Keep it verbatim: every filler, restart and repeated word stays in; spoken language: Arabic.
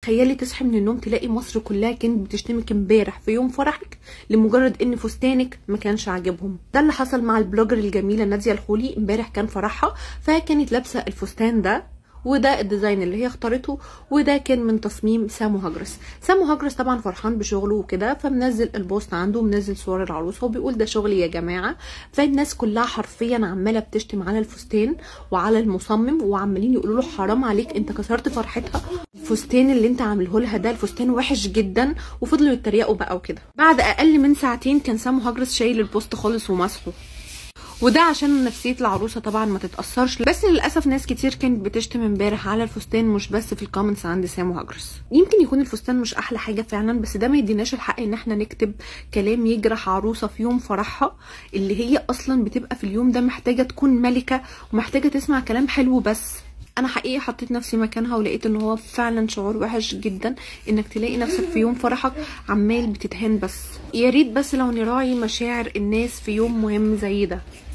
تخيلي تصحي من النوم تلاقي مصر كلها كانت بتشتمك امبارح في يوم فرحك لمجرد ان فستانك ما كانش عاجبهم. ده اللي حصل مع البلوجر الجميله ناديه الخولي. امبارح كان فرحها، فكانت لابسه الفستان ده، وده الديزاين اللي هي اختارته، وده كان من تصميم سامو هاجرس. سامو هاجرس طبعا فرحان بشغله وكده، فمنزل البوست عنده ومنزل صور العروسه وبيقول ده شغلي يا جماعه. فالناس كلها حرفيا عماله بتشتم على الفستان وعلى المصمم، وعمالين يقولوا له حرام عليك انت كسرت فرحتها، الفستان اللي انت عامله لها ده الفستان وحش جدا، وفضلوا يتريقوا بقى وكده. بعد اقل من ساعتين كان سامو هاجرس شايل البوست خالص ومسحه، وده عشان نفسيه العروسه طبعا ما تتاثرش. بس للاسف ناس كتير كانت بتشتم امبارح على الفستان، مش بس في الكومنتس عند سامو هاجرس. يمكن يكون الفستان مش احلى حاجه فعلا، بس ده ما يديناش الحق ان احنا نكتب كلام يجرح عروسه في يوم فرحها، اللي هي اصلا بتبقى في اليوم ده محتاجه تكون ملكه ومحتاجه تسمع كلام حلو. بس انا حقيقي حطيت نفسي مكانها ولقيت ان هو فعلا شعور وحش جدا انك تلاقي نفسك في يوم فرحك عمال بتتهان. بس يا ريت بس لو نراعي مشاعر الناس في يوم مهم زي ده.